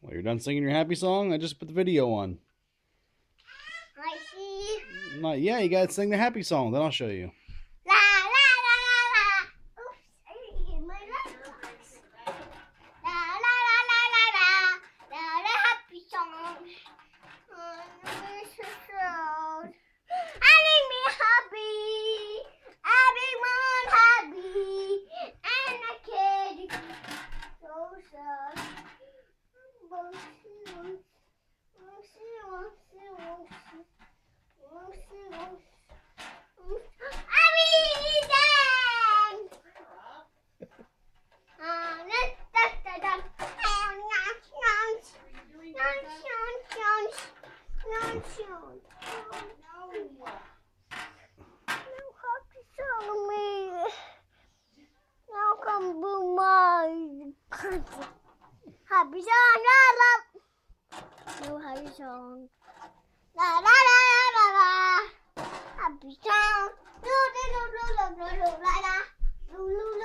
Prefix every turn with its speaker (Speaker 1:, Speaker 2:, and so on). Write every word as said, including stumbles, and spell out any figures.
Speaker 1: Well, you're done singing your happy song? I just put the video on.
Speaker 2: I see.
Speaker 1: Not yet. You gotta sing the happy song. Then I'll show you.
Speaker 2: La la la la la. Oops, I didn't get my lunchbox. La la la la la la. La la happy song. Oh, I'm so sad. I need me happy. Everyone happy. And I can't. So sad. Happy song, la la. No happy song. La la la la la la. Happy song. Do do do do do do do la la. Do do